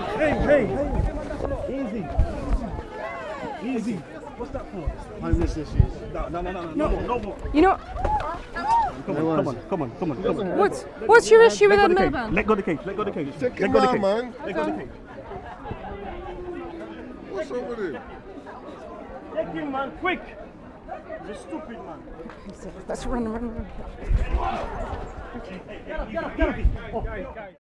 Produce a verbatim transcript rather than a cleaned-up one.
hey, hey, hey. Easy. Easy. What's that for? Homeless issues. No, no, no, no, no, no, no more. You know, Come on, come on, come on, come on, come on. what's, what's your issue with Ed Let go the cage. Miliband? Let go the cage. Let go the cage. Take Let him go the down, cage. man. Let go the cage. What's up with him? Take him, man, quick. He's a stupid man. Let's run, run, run. Get up, get up, get up.